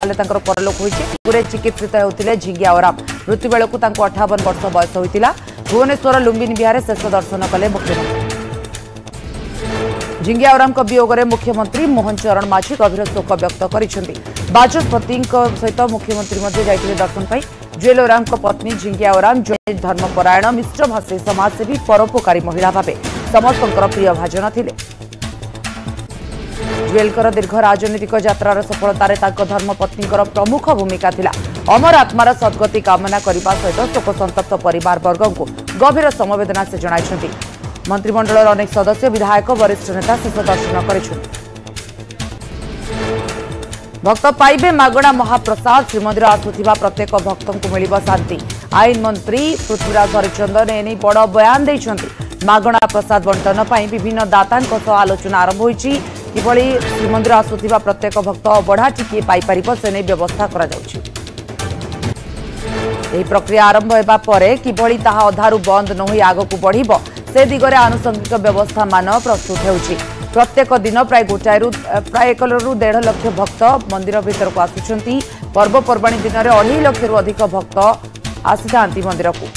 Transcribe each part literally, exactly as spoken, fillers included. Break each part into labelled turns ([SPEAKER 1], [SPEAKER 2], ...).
[SPEAKER 1] परलोक होते चिकित्सित होते झिंगिया ओराम मृत्यु बेलू अठावन वर्ष बयस होता भुवनेश्वर लुम्बिनी विहार शेष दर्शन कले मुख्यमंत्री झिंगिया ओराम वियोग में मुख्यमंत्री मोहन चरण माझी गभीर शोक व्यक्त कर बाचस्पति सहित मुख्यमंत्री जाइए दर्शन पाई जुएल ओराम पत्नी झिंगिया ओराम जड़े धर्मपरायण मिश्रभाषी समाजसेवी परोपकारी महिला भाव समस्त प्रिय भाजन थे। जुएलकर दीर्घ राजनीतिक यात्रार सफलतार धर्मपत्नी प्रमुख भूमिका थिला। अमर आत्मार सद्गति कामना करने सहित शोक संतप्त परिवार वर्ग को गभीर समवेदना से जणाइछन्ति। मंत्रिमंडल अनेक सदस्य विधायक वरिष्ठ नेता शेष दर्शन कर भक्त पाइबे मागणा महाप्रसाद श्रीमंदिर आसुथिबा प्रत्येक भक्त को मिल शांति। आईन मंत्री पृथ्वीराज हरिचंदन एने बड़ बयान देइछन्ति। मागणा प्रसाद बंटन पर विभिन्न दाता आलोचना आरंभ होइछि। किभଳି श्रीमंदिर आसुथिबा प्रत्येक भक्त अबढ़ा टिके पाई परिबो से नै व्यवस्था करा जाउछि। एही प्रक्रिया आरंभ हेबा परे किभଳି ताहा अधारु बंद न होई आगो को बढ़िबो से दिगरे आनुषंगिक व्यवस्था मान प्रस्तुत हेउछि। प्रत्येक दिन प्राय गोटाए प्राय एक रु डेढ़ लक्ष भक्त मंदिर भीतर को आसुछन्ति। पर्वपर्वाणी दिन में अढ़ाई लक्ष रु अधिक भक्त आसी थांती मंदिर को।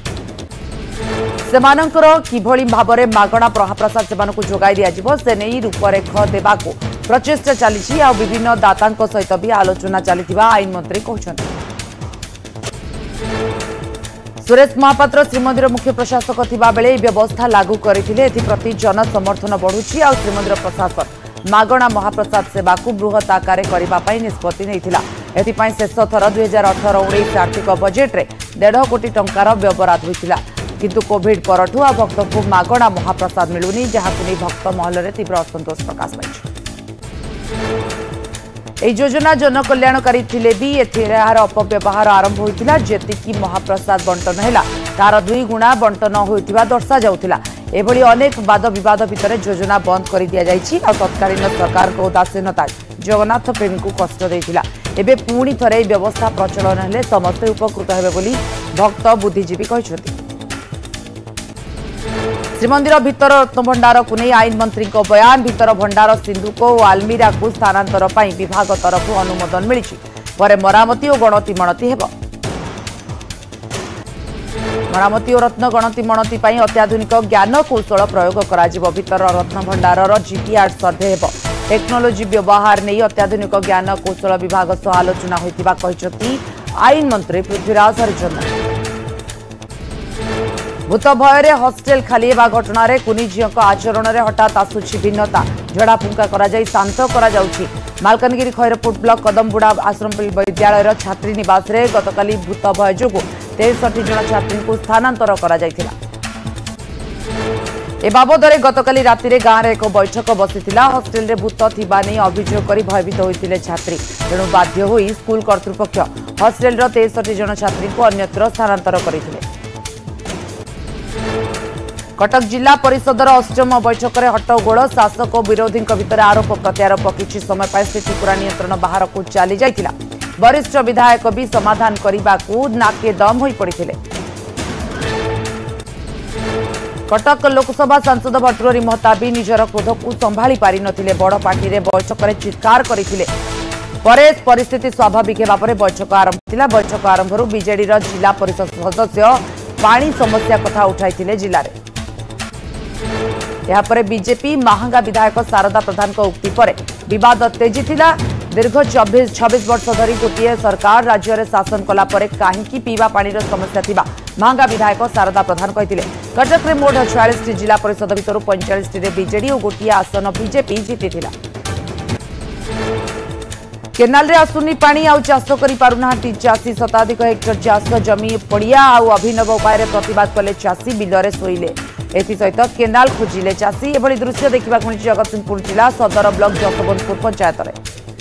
[SPEAKER 1] सेमानंकर किभଳି भाबरे मागणा महाप्रसाद सेमानकु जोगाई दियाजिबो से नै रूपरेख देबाको प्रचेष्टा चली आ विभिन्न दातांक सहित भी आलोचना चलीथिबा आईन मंत्री कहछन्ति। सुरेश महापात्र श्रीमंदिर मुख्य प्रशासक थिबा बेले व्यवस्था लागू करथिले। एथिप्रति जन समर्थन बढ़ुछि आ श्रीमंदिर प्रशासन मागणा महाप्रसाद सेवा को बृहत आकार करबा पई निष्पत्ति नैथिला। एथिपई शेष थर दुई हजार अठर उन्नीस आर्थिक बजेट रे डेढ़ कोटी टंकार व्यवहार होइतिला। किंतु कोविड परठू आ भक्त को मागणा महाप्रसाद मिलुनी जहाकु नै भक्त महल रे तीव्र असंतोष प्रकाश पाइछि। एही योजना जनकल्याणकारी थिले भी एथिरार अपव्यवहार आरंभ होइतिला। जेतिकी महाप्रसाद बंटन हैला तार दुई गुणा बंटन होइतिबा दर्शा जाउतिला। एभली अनेक वाद विवाद भितर योजना बंद कर दिया जाइछि आ तत्कालीन सरकार को उदासीनता जगन्नाथ प्रेमी को कष्ट देइतिला। एबे पुणी थरे व्यवस्था प्रचलन हेले समस्त उपकृत हेबे बोली भक्त बुद्धिजीवी कहिसथि। श्रीमंदिर भीतर रत्नभंडार को नहीं आईन मंत्री को बयान। भीतर भंडार सिंधुक और आलमीरा को स्थानांतर पर विभाग तरफ अनुमोदन मिली पर मरामती और गणति मणति हेब। मरामती और रत्न गणति मणति पर अत्याधुनिक ज्ञान कौशल प्रयोग करा जिवो। भीतर रत्नभंडार जीपीआर सर्भे हेब। टेक्नोलोजी व्यवहार नहीं अत्याधुनिक ज्ञान कौशल विभाग सह आलोचना होइतिबा कहिसथि आईन मंत्री पृथ्वीराज हरिचंदन। भूत भय हस्टेल खाली हेबा घटना कुनी झील आचरण में हठात आसुची भिन्नता झड़ाफुंका शांत कर मालकानगिरी खैरपुट ब्लॉक कदमबुड़ा आश्रम विद्यालय छात्री निवास में गतकाली भूत भय जो तेसठी जन छात्री को स्थानांतर कर बाबद गतकाली राति गाँव में एक बैठक बसी हस्टेल रे भूत थिबा नहीं अभियोग कर भयभीत होते छात्री। तेणु बाध्य होई स्कूल कर्तृपक्ष हस्टेल तेसठी जन छात्री को अन्यत्र स्थानांतर करथिले। कटक जिला परिषदर अष्टम बैठक में हट्टगोल शासक और विरोधी भितर आरोप प्रत्यारोप किछि समय पर स्थिति पूरा नियंत्रण बाहर को चली जाइतिला। वरिष्ठ विधायक भी समाधान करने को नाके दम हो पड़ते। कटक लोकसभा सांसद भर्तृहरि महता भी निजर क्रोध को संभाली पारि नथिले। बड़ पार्टी रे बैठक में चित्कार करथिले परे परिस्थिति स्वाभाविक हेबा परे बैठक आरंभ थिला। बैठक आरंभ बीजेडी जिला परिषद सदस्य पानी समस्या कथा उठाइथिले जिले में। यापर बीजेपी महांगा विधायक शारदा प्रधान को उक्ति पर विवाद तेजी थिला। दीर्घ चौबीस छब्बीस वर्ष धरी गोटे सरकार राज्य में शासन कला परे काहींकी पीवा पानीर समस्या थिबा महांगा विधायक शारदा प्रधान कहते। कटक में मोट छियालीस जिला परिषद भितर पैंचाश टी बीजेडी और गोटे आसन बीजेपी जीति थिला। केनाल रे आसुनी पानी आउ चाष करि पारुनाहांती चाषी। शताधिक हेक्टर चाष जमी पड़िया आउ अभिनव उपाय प्रतिवाद कले चाषी बिलरे शोइले। एसहित केनाल खोजिले चाषी। एभली दृश्य देखा मिली जगतसिंहपुर जिला सदर ब्लॉक जसवंतपुर पंचायत में।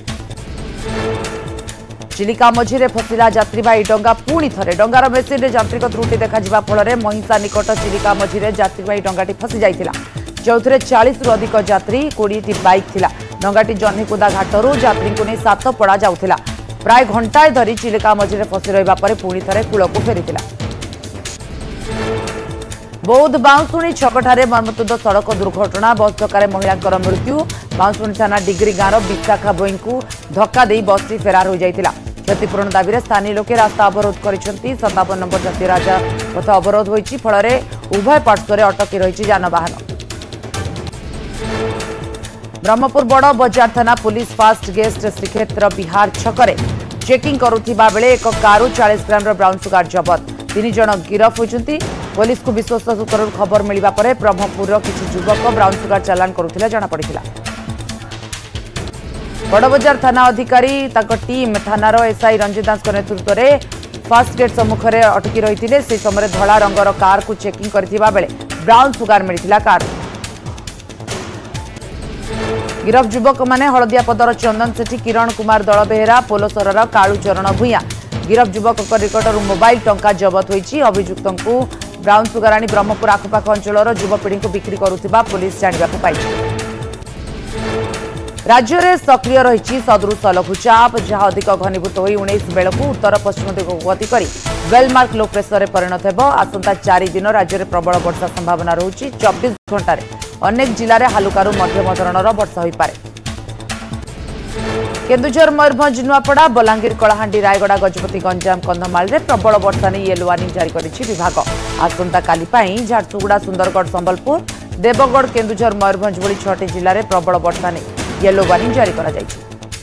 [SPEAKER 1] चिलिका मझीरे फसिला यात्रीवाही डंगा। पुणी थे डंगार मेसीन यांत्रिक त्रुटि देखा फल महिषा निकट चिलिका मझीरे यात्रीवाही डंगाटी फसी जाइतिला। जो चालीस रु अधिक यात्री कोड़े बाइक थिला। डंगाटी जह्नीकुदा घाटरू यात्री को नहीं सातपड़ा जाउथिला। प्राय घंटाए धरी चिलिका मझीरे फसी रहिबा परे पुणी थे कूल को फेरीथिला। बौद्ध बाउंशुणी छकठारे मर्मतुद सड़क दुर्घटना बस धक्कार महिला मृत्यु। बाउंशुणी थाना डिग्री गाँव विशाखा भोई को धक्का दे बसटी फेरार हो जाता। क्षतिपूरण दाबी स्थानीय लोके रास्ता अवरोध कर सतावन नंबर जातीय राजा पथ अवरोध होती फल उभय पार्श्व अटकी रही यानवाहन। ब्रह्मपुर बड़ बजार थाना पुलिस फास्ट गेस्ट श्रीक्षेत्र बिहार छकरे चेकिंग करुवा बेले एक कारु चालीस ग्राम ब्राउन सुगार जबत। तीन जन गिरफ होती। पुलिस को विश्वस्त सूत्रु खबर मिलवा पर ब्रह्मपुर किसी युवक ब्राउन सुगार चालान करुथिले जଣାपड़िथिला। बड़बजार थाना अधिकारी टीम थानार एसआई रंजित दास नेतृत्व में फास्ट गेट सम्मुख में अटकी रही से समय धला रंगर कार को चेकिंग करथिबा बेले ब्राउन सुगार मिलथिला कार। गिरफ युवक माने हलदियापदर चंदन सेठी, किरण कुमार दल बेहेरा, पोलोसर कालूचरण भूया। गिरफ युवक निकटर मोबाइल टंका जबत होती। अभियुक्त को ब्राउन सुगार आनी ब्रह्मपुर आखपाख अंचल युवपीढ़ी को बिक्री करुवा पुलिस जानिबाकु पाइछि। राज्य में सक्रिय रही सदृश लघुचाप जहां अधिक घनीभूत हो उन्नीस बेलू उत्तर पश्चिम दिग गति कर वेलमार्क लो प्रेसर में परिणत हो। आसंता चार दिन राज्य में प्रबल वर्षा संभावना रही। चौबीस घंटे अनेक जिले में हालुकारु मध्यम धरणर वर्षा हो पारे। केन्दुझर, मयूरभंज, नुआपड़ा, बलांगीर, कलाहांडी, रायगड़ा, गजपति, गंजाम, कंधमाल में प्रबल वर्षा नहीं येलो वार्निंग जारी करिछि विभाग। आसंता काली पई झारसुगुड़ा, सुंदरगढ़, संबलपुर, देवगढ़, केन्दुझर, मयूरभंज भली छटी जिले में प्रबल वर्षा नहीं येलो वार्निंग जारी करा जायछि।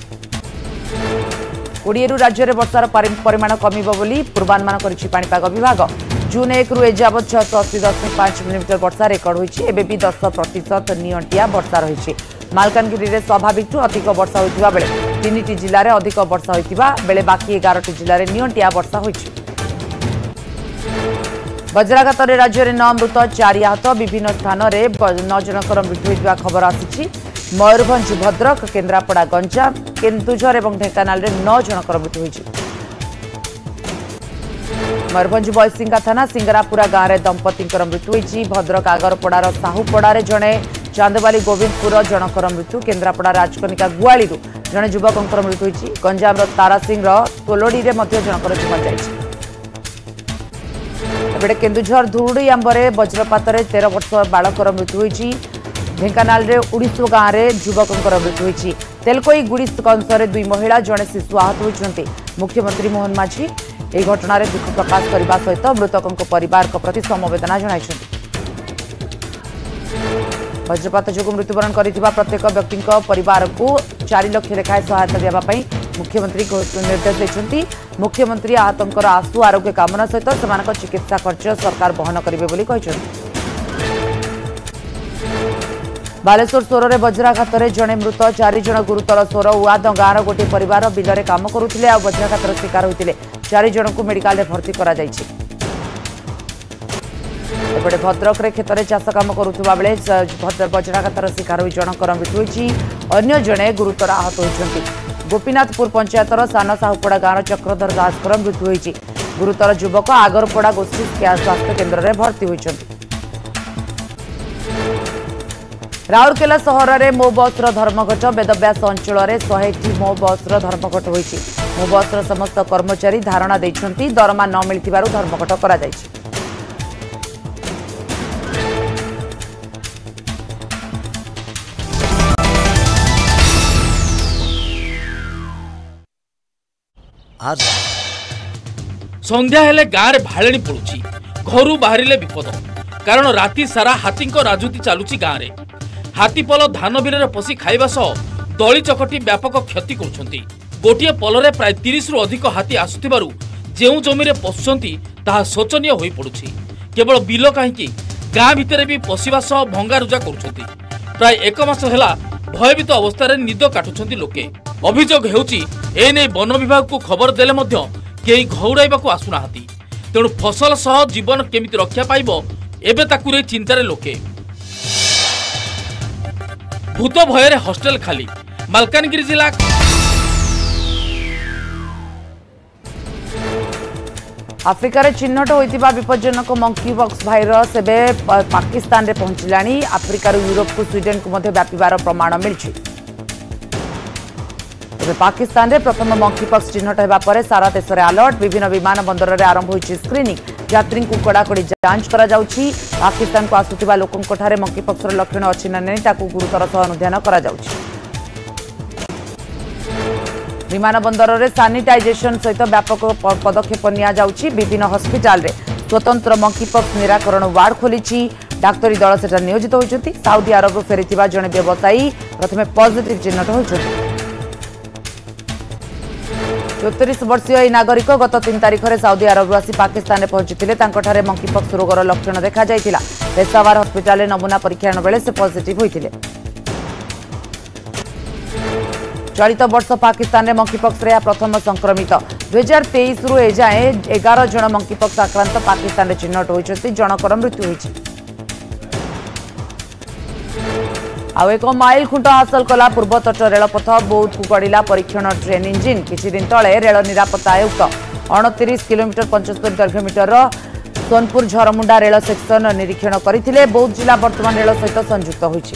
[SPEAKER 1] कोड़े रु राज्य में वर्षार परिमाण कमिब बोली पूर्वानुमान करिछि पाणीपाग विभाग। जून एक रु एजावत छःश अशी दशमिक पांच मिलीमीटर वर्षा रेकर्ड होइछि। एबे भी दस प्रतिशत नियंटिया वर्षा रही। मालकानगिरी में स्वाभाविक अधिक वर्षा होइतिबा बेले तीन टी जिले में अधिक वर्षा होइतिबा बेले बाकी एगार टी जिले में नियंटिया वर्षा होइछि। वज्राघात राज्य में नौ मृत चार आहत। विभिन्न स्थान में नौ जनकर मृत्यु होइतिबा खबर आसिछि। मयूरभंज, भद्रक, केन्द्रापड़ा, गंजाम, केन्दुझर और ढेंकानाल में नौ जनकर मृत्यु होइछि। मयूरभंज बयसिंगा थाना सिंगरापुरा गाँव में दंपति मृत्यु होइछि। भद्रक आगरपड़ार साहुपड़ारे जड़े, चांदबाली गोविंदपुर जनकर मृत्यु। केन्द्रापड़ा राजकनिका गुआली जड़े युवक मृत्यु होइछि। गंजाम तारासिंह तोलोडी में जनकर जीवन जाइछि। एबे केन्दुझर धुरुडी आंबरे वज्रपात तेरह वर्ष बालकर मृत्यु होइछि। ढेंकानाल रे उड़ीसो गाँव में युवक मृत्यु होइछि। तेलकोई गुड़िस कंसरे दुई महिला जड़े शिशु आहत होइछन्ति। मुख्यमंत्री मोहन माझी यह घटना दुख प्रकाश करने सहित मृतकों परिवार प्रति समवेदना जणाइछन्ति। वज्रपात जो मृत्युवरण करिथिबा प्रत्येक व्यक्ति परिवार को चार लाख लेखाएं सहायता देवाई मुख्यमंत्री निर्देश देइछन्ति। मुख्यमंत्री आहतंकर आशु आरोग्य कामना सहित सेमानक चिकित्सा खर्च सरकार बहन करिवे बोली कहिछन्ति। बालेश्वर सोर वज्राघात जड़े मृत चार जन गुरुतर सोर उआद गाँव गोटे परिवार बिलरे काम करुले आ वज्राघातर शिकार होते चार जन को मेडिकल रे भर्ती करा जायछि। एपटे भद्रक रे क्षेत्र में चाष कम करुवा बेले वज्राघातर शिकार होई जनकर मृत्यु होइछि। अन्य जड़े गुरुतर आहत होइछन्ति। गोपीनाथपुर पंचायतर सान साहुपड़ा गाँव चक्रधर दासकर मृत्यु होइछि। गुरुतर युवक आगरपड़ा गोष्ठी स्वास्थ्य केन्द्र में भर्ती होइछन्ति। राउरकेला सहर में मो बस धर्मघट बेदव्यास अंचल में शहे मो बस धर्मघट होइछि। मो बस समस्त कर्मचारी धारणा देइछन्ति। दरमा न मिलथिबारु धर्मघट करा जायछि।
[SPEAKER 2] आज संध्या हेले गाँव में भाड़ेणी पड़ुछि। घरू बाहरिले विपद कारण राति सारा हाथी राजुती चलुछि गाँव में। हाथीपल धान बिल पशि खाइबा सह दली चकटी व्यापक क्षति करुछन्ति। गोटिए पलरे प्राय तीस रु अधिक हाथी आसुथिबारु जेउ जमी रे पशुछन्ति ताहा शोचनीय होई पड़ुछि। केवल बिल कहीं गाँ भितर भी पशिबा सह भंगारुजा करुछन्ति। प्राय एक मास हेला भयभीत अवस्था निद काटुछन्ति लोके। अभियोग हेउछि एने वन विभाग को खबर देले मध्य केही घौड़ाइबाकू आसुनाहांती। तेणु फसल सह जीवन केमिति रक्षा पाइबो एबे ताकू रे चिंतारे लोके। भूत भୟରେ हॉस्टेल खाली। मालकानगिरी जिला
[SPEAKER 1] आफ्रिकार चिन्हट होइतिबा विपज्जनक मंकी पॉक्स भाइरस एबे पाकिस्तान रे पहुंचलानी। आफ्रिकार यूरोप को स्वीडेन को मध्य व्यापिबार प्रमाण मिलछि। एबे पाकिस्तान रे प्रथम मंकी पॉक्स चिन्हट हेबा परे सारा देश रे अलर्ट। विभिन्न विमान बंदर रे आरंभ होइछि स्क्रीनिंग। यात्री को कड़ाकड़ी जांच करा जाउछि। पाकिस्तान को आसुथिबा लोकंक ठारे मंकीपॉक्सर लक्षण अछि ना नै ताकू गुरुतर सह अनुध्यान करा जाउछि। विमान बंदर में सानिटाइजेशन सहित व्यापक पदक्षेप निया जाउछि। विभिन्न हस्पिटाल रे स्वतंत्र मंकीपॉक्स निराकरण वार्ड खोली। डाक्तरी दल सेटा नियोजित होइछथि। साउदी अरब फेरिथिबा जणे व्यवसायी प्रथमे पॉजिटिव चिन्हट होइछथि। चौतीस वर्षीय यह नागरिक गत तीन तारिख में साउदी अरब आसी पाकिस्तान में पहुंची ठारे मंकीपॉक्स रोगर लक्षण देखा जाइतिला। पेशावर हस्पिटाल नमूना परीक्षण बेले से पॉजिटिव होइतिले। चलित वर्ष पाकिस्तान में मंकीपॉक्स रे प्रथम संक्रमित दुई हजार तेईस रु एजाए एगार जन मंकीपॉक्स आक्रांत पाकिस्तान में चिन्हट होइछथि। जनकर मृत्यु होइछि। आउ एक माइल खुंट हासिल कला पूर्वतट रेलपथ बौद्ध को गड़िला परीक्षण ट्रेन इंजिन। किछि दिन तले रेल निरापत्ता आयुक्त अड़तीस किलोमीटर पचहत्तर दैर्घ्य metre Sonepur Jharmunda rail section निरीक्षण करथिले। बौद्ध जिला वर्तमान रेल सहित संयुक्त होइछि।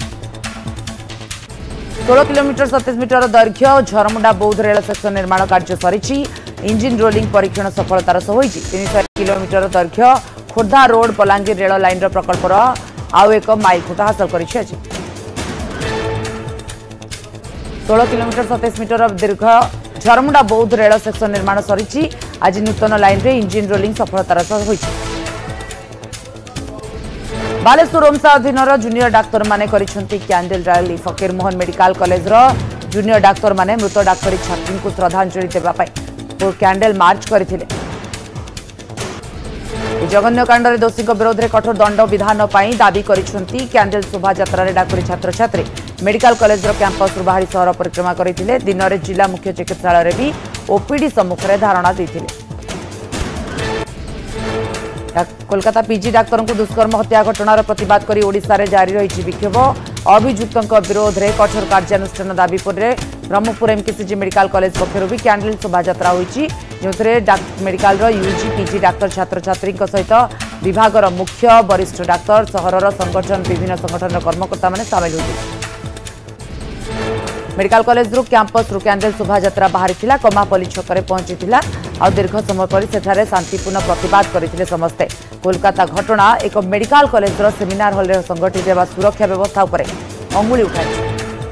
[SPEAKER 1] सोलह किलोमीटर सत्ताईस मीटर दैर्घ्य झरमुंडा बौद्ध रेल सेक्शन निर्माण कार्य सरिछि। इंजिन रोलिंग परीक्षण सफलतार सह होइछि। तीन सौ किलोमीटर दैर्घ्य Khordha road Balangir rail line प्रकल्पर आउ एक माइल खुंट हासिल करिछि। सोलह किलोमीटर सत्ताईस मीटर दीर्घ झरमुंडा बौद्ध रेल सेक्शन निर्माण सरिछि। आज नूतन लाइन रे इंजिन रोलिंग सफलतार सह होइछि। बालेश्वर ओमसा अधीन जूनियर डाक्तर माने करिसेंती candle rally. Fakir Mohan medical college रो जूनियर डाक्तर माने मृत डाक्तरी छात्री को श्रद्धांजलि देबा पई कैंडल मार्च करथिले। जघन्य कांड रे दोषी विरोध में कठोर दंड विधान पाई दाबी करिसेंती कैंडल शोभा यात्रा रे डाक्तरी छात्र छात्री मेडिकल कॉलेज रो कैंपस रु बाहरी शहर परिक्रमा करथिले। दिन रे जिला मुख्य चिकित्सालय रे भी ओपीडी सम्मुख रे धारणा देथिले। कोलकाता पीजी डाक्तर को दुष्कर्म हत्या घटनार प्रतिवाद करी ओडिशा रे जारी रही विक्षोभ। अभियुक्तों विरोध में कठोर कार्यानुष्ठान दाबी पर ब्रह्मपुर एमकेसीजी मेडिकल कॉलेज पक्षर भी कैंडल शोभा यात्रा होती जो मेडिकल यूजी पीजी डाक्तर छात्र छात्री सहित विभाग मुख्य वरिष्ठ डाक्तर सहर संगठन विभिन्न संगठन कर्मकर्ता माने सामिल होते। मेडिकल कॉलेज रु कैंपस रु कैंडल शोभा यात्रा बाहरी कमापल्ली छकरे पहुंची आ दीर्घ समय पर सेठारे शांतिपूर्ण प्रतिवाद करथिले समस्ते। कोलकाता घटना एक मेडिकल कॉलेज रो सेमिनार हॉल रे संगठित हेबा सुरक्षा व्यवस्था उपरे अंगुली उठाई।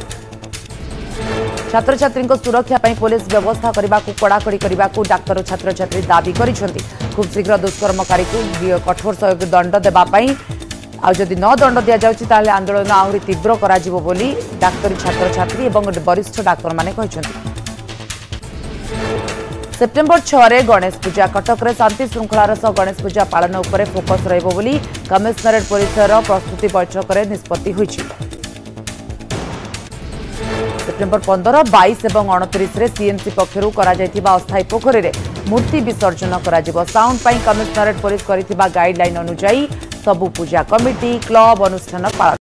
[SPEAKER 1] छात्र छात्री सुरक्षा पई पुलिस व्यवस्था करने को कड़ाकड़ी करने को डाक्तर छात्र छात्री दाबी करिसेंती। खूब शीघ्र दुष्कर्मकारी को कठोर सहयोग दंड देबा पई आ जदि न दंड दिया जाउछि ताले आंदोलन आहुरी तीव्र करा जिवो बोली डाक्तरी छात्र छात्री एवं वरिष्ठ डाक्तर माने कहिसेंती। सेप्टेम्बर छह रे गणेश पूजा कटक रे शांति श्रृंखलार सह गणेश पूजा पालन उपरे फोकस रहिबो बोली कमिश्नरेट पुलिसर प्रस्तुति बैठक रे निष्पत्ति होइछि। सेप्टेम्बर पंद्रह बाईस और अड़तीस रे सीएमसी पक्षरु करा जायथिबा अस्थायी पोखरी रे मूर्ति विसर्जन करा जिवो। साउंड पई कमिश्नरेट पुलिस करिथिबा गाइडलाइन अनुसार सबु पूजा कमिटी क्लब अनुष्ठान पालन